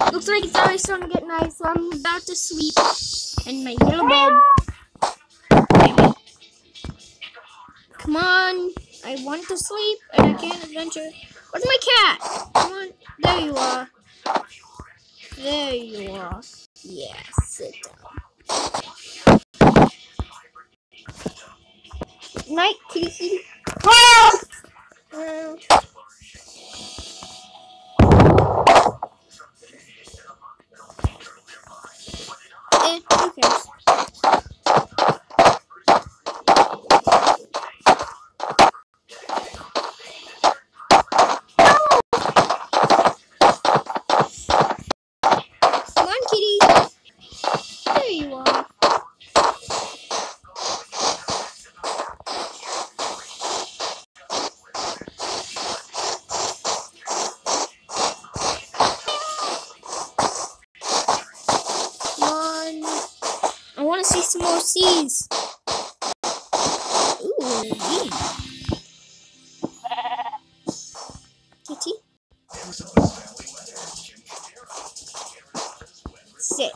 Looks like it's already starting to get nice, so I'm about to sleep in my yellow bed. Come on, I want to sleep and I can't adventure. Where's my cat? Come on, there you are. There you are. Yeah, sit down. Night, kitty kitty. Who cares? Come on, kitty. There you are. I want to see some more seas. Ooh, yeah. Kitty. Sit.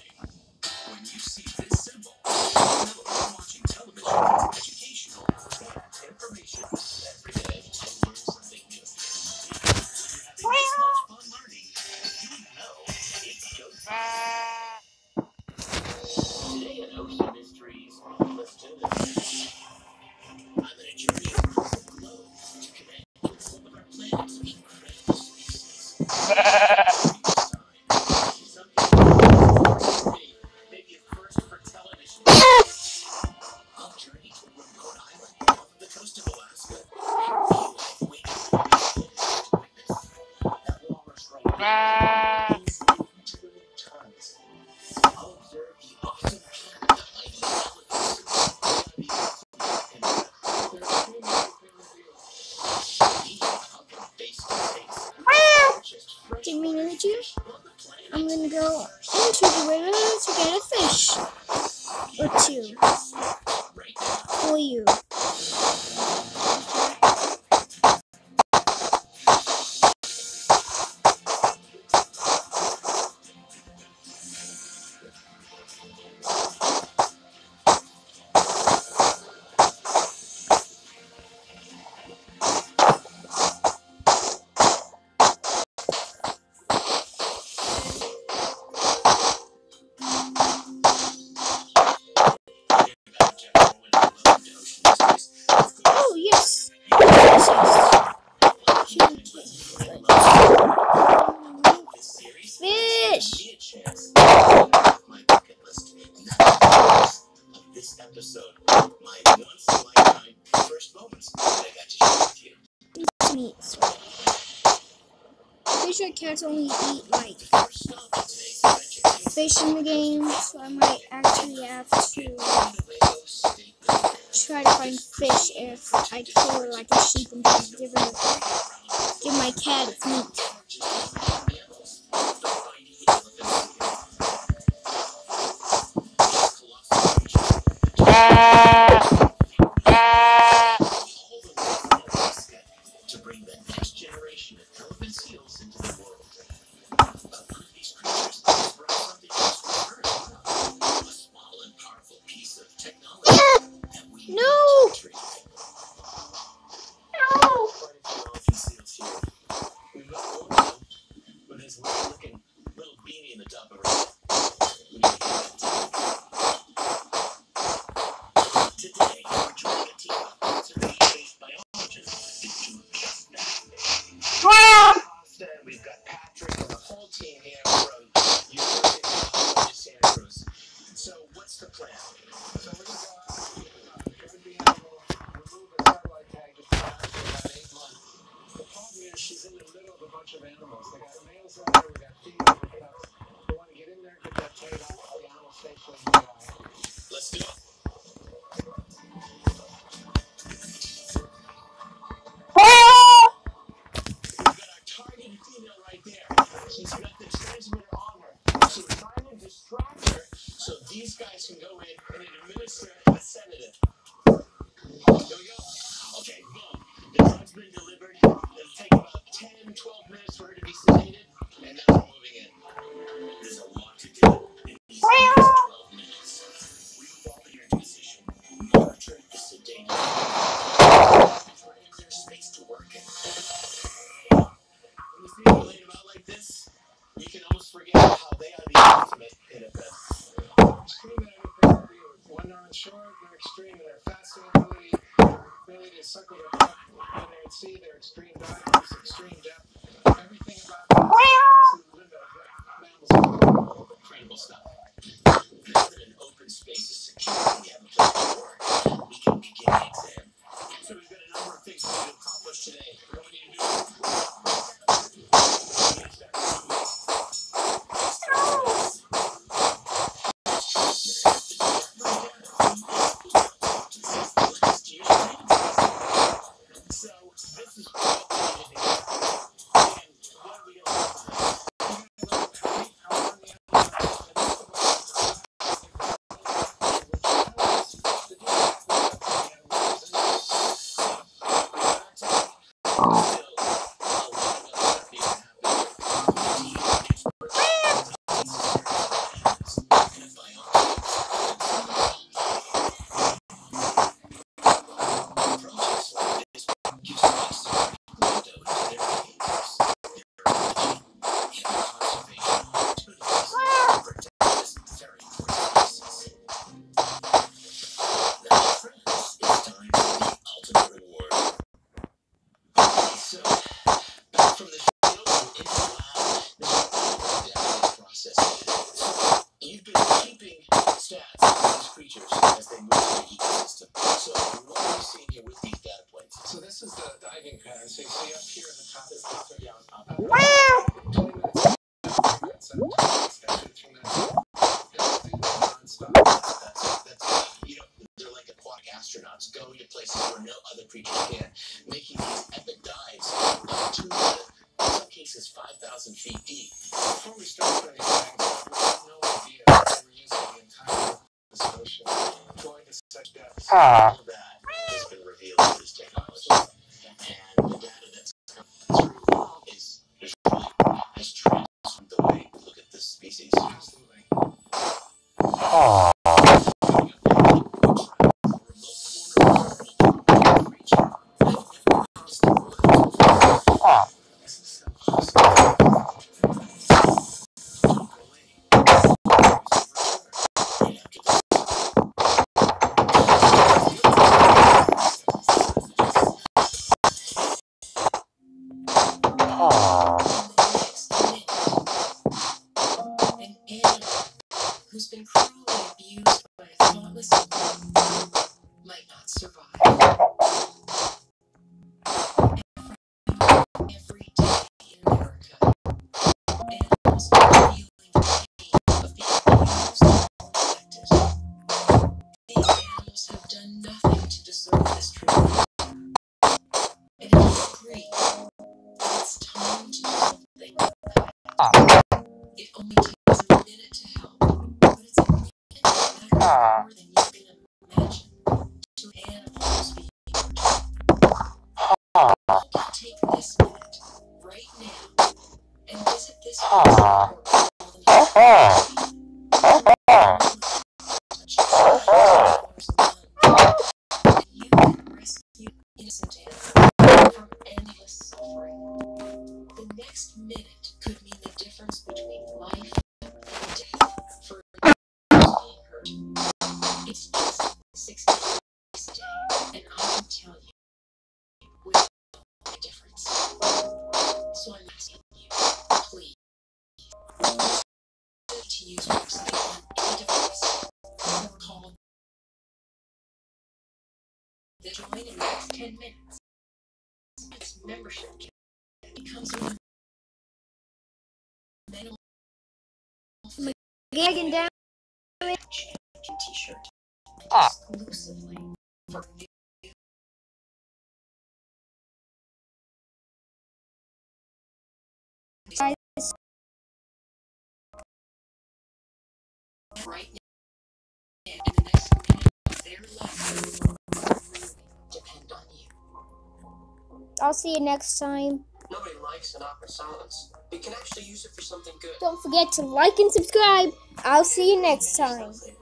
Didn't mean to hit you. I'm gonna go into the river to get a fish or two for you. Oh, yes. Fish. This episode, my once in a lifetime first moments that I got to share with you. It's meat. Pretty sure cats only eat like fish in the game, so I might actually have to try to find fish if I kill like a sheep and give my cat its meat. To bring the next generation of elephant seals into the world. One of these creatures has brought something else to Earth. A small and powerful piece of technology that we need to treat. No! Quite a few elephant seals here. We've got one of them, but there's a weird looking little beanie in the top of her head. Today, we're joining a team of conservation-based biologists to do just that. We've got Patrick and the whole team here from University of Santa Cruz. So, what's the plan? So, we're going to be able to remove a satellite tag just for about 8 months. The problem is she's in the middle of a bunch of animals. They got males in there, we got females, we got cubs. We want to get in there and get that tag off the animal station. Let's do it. She's got the transmitter on her, so we're trying to distract her so these guys can go in and administer a sedative. Here we go. Okay, boom. The drug's been delivered. It'll take about 10-12 minutes for her to be sedated, and now we're moving in. You can almost forget how they are the ultimate in a bed. They're extreme in every priority. One on shore, they're extreme in their fasting ability, their ability to suckle their cup. When they're at sea, they're extreme divers, extreme depth. Everything about them is the limit of what mammals are. Incredible stuff. Now that an open space is secure and we have a place to work, we can begin the exam. So we've got a number of things we need to accomplish today. What we need to do so this is what we need to do. And what are we going to So this is the diving pattern. So you see up here at the top is the 20 minutes. They're like aquatic astronauts going to places where no other creatures can, making these epic dives up to, in some cases, 5,000 feet deep. Before we start studying things, we have no idea that we're using the entire this ocean, going to such depths. All of that has been revealed with this technology, and the data that's come through has transformed the way we look at this species. Absolutely. Who's been cruelly abused by a thoughtless woman might not survive. Every day in America, animals are feeling the pain of being abused and neglected. These animals have done nothing to deserve this treatment. And if you agree that it's time to do something about it, it only takes a minute to help. But it's a minute that matters more than you can imagine to animals being hurt. Take this minute, right now, and visit this website and you can rescue innocent animals from endless suffering. The next minute could mean the difference between life and death for animals being hurt. It's just 60 days a day, and I can tell you, it will make a difference. So I'm asking you, please, to use website on any device or call the join in the next 10 minutes. Its membership becomes a mental Gagging down t-shirt exclusively for new guys. right now and the next minute of their life really depend on you. I'll see you next time. Nobody likes an awkward silence. You can actually use it for something good. Don't forget to like and subscribe. I'll see you next time.